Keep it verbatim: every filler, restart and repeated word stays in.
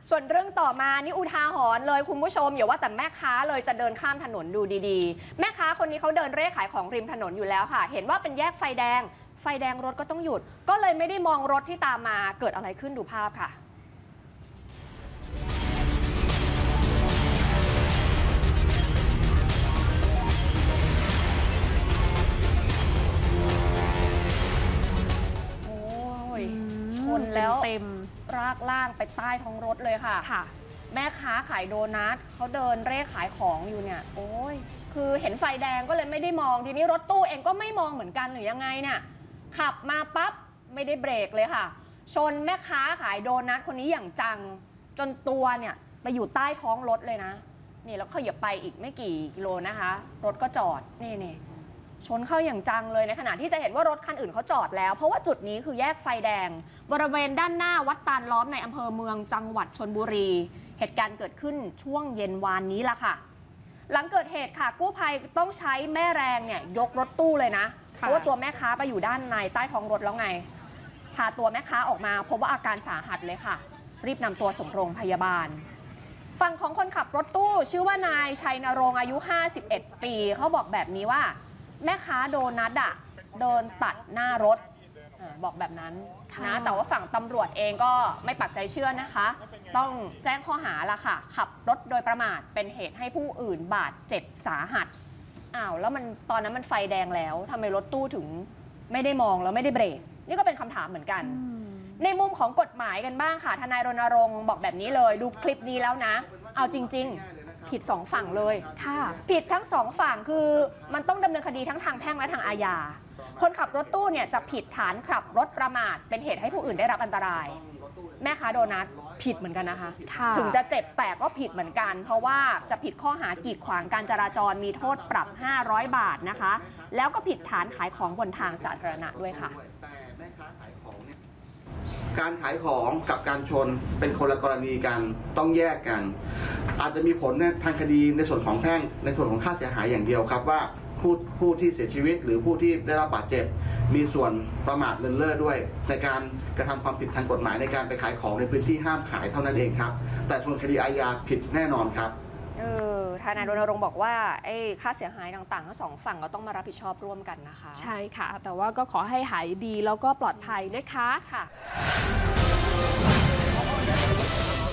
ส่วนเรื่องต่อมานี่อุทาหรณ์เลยคุณผู้ชมอย่าว่าแต่แม่ค้าเลยจะเดินข้ามถนนดูดีๆแม่ค้าคนนี้เขาเดินเร่ขายของริมถนนอยู่แล้วค่ะเห็นว่าเป็นแยกไฟแดงไฟแดงรถก็ต้องหยุดก็เลยไม่ได้มองรถที่ตามมาเกิดอะไรขึ้นดูภาพค่ะโอ้ยชนแล้วเต็มรากล่างไปใต้ท้องรถเลยค่ะค่ะแม่ค้าขายโดนัทเขาเดินเร่ขายของอยู่เนี่ยโอ้ยคือเห็นไฟแดงก็เลยไม่ได้มองทีนี้รถตู้เองก็ไม่มองเหมือนกันหรือยังไงเนี่ยขับมาปั๊บไม่ได้เบรกเลยค่ะชนแม่ค้าขายโดนัทคนนี้อย่างจังจนตัวเนี่ยไปอยู่ใต้ท้องรถเลยนะนี่แล้วขยับไปอีกไม่กี่กิโลนะคะรถก็จอดนี่นี่ชนเข้าอย่างจังเลยในขณะที่จะเห็นว่ารถคันอื่นเขาจอดแล้วเพราะว่าจุดนี้คือแยกไฟแดงบริเวณด้านหน้าวัดตาลล้อมในอำเภอเมืองจังหวัดชลบุรีเหตุการณ์เกิดขึ้นช่วงเย็นวานนี้ล่ะค่ะหลังเกิดเหตุค่ะกู้ภัยต้องใช้แม่แรงเนี่ยยกรถตู้เลยนะเพราะว่าตัวแม่ค้าไปอยู่ด้านในใต้ท้องรถแล้วไงพาตัวแม่ค้าออกมาพบว่าอาการสาหัสเลยค่ะรีบนำตัวส่งโรงพยาบาลฝั่งของคนขับรถตู้ชื่อว่านายชัยนรงค์อายุห้าสิบเอ็ดปีเขาบอกแบบนี้ว่าแม่ค้าโดนัทอะเดินตัดหน้ารถบอกแบบนั้นนะแต่ว่าฝั่งตำรวจเองก็ไม่ปักใจเชื่อนะคะต้องแจ้งข้อหาละค่ะขับรถโดยประมาทเป็นเหตุให้ผู้อื่นบาดเจ็บสาหัสอ้าวแล้วมันตอนนั้นมันไฟแดงแล้วทำไมรถตู้ถึงไม่ได้มองแล้วไม่ได้เบรกนี่ก็เป็นคำถามเหมือนกันในมุมของกฎหมายกันบ้างค่ะทนายรณรงค์บอกแบบนี้เลยดูคลิปนี้แล้วนะเอาจริงๆผิดสองฝั่งเลยค่ะผิดทั้งสองฝั่งคือมันต้องดำเนินคดีทั้งทางแพ่งและทางอาญาคนขับรถตู้เนี่ยจะผิดฐานขับรถประมาทเป็นเหตุให้ผู้อื่นได้รับอันตรายแม่ค้าโดนัทผิดเหมือนกันนะคะถึงจะเจ็บแต่ก็ผิดเหมือนกันเพราะว่าจะผิดข้อหากีดขวางการจราจรมีโทษปรับห้าร้อยบาทนะคะแล้วก็ผิดฐานขายของบนทางสาธารณะด้วยค่ะการขายของกับการชนเป็นคนละกรณีกันต้องแยกกันอาจจะมีผลในทางคดีในส่วนของแพ่งในส่วนของค่าเสียหายอย่างเดียวครับว่าผู้ผู้ที่เสียชีวิตหรือผู้ที่ได้รับบาดเจ็บมีส่วนประมาทเลินเล่อด้วยในการกระทำความผิดทางกฎหมายในการไปขายของในพื้นที่ห้ามขายเท่านั้นเองครับแต่ส่วนคดีอาญาผิดแน่นอนครับเออทนายรณรงค์บอกว่าไอ้ค่าเสียหายต่างๆทั้งสองฝั่งก็ต้องมารับผิดชอบร่วมกันนะคะใช่ค่ะแต่ว่าก็ขอให้หายดีแล้วก็ปลอดภัยนะคะค่ะ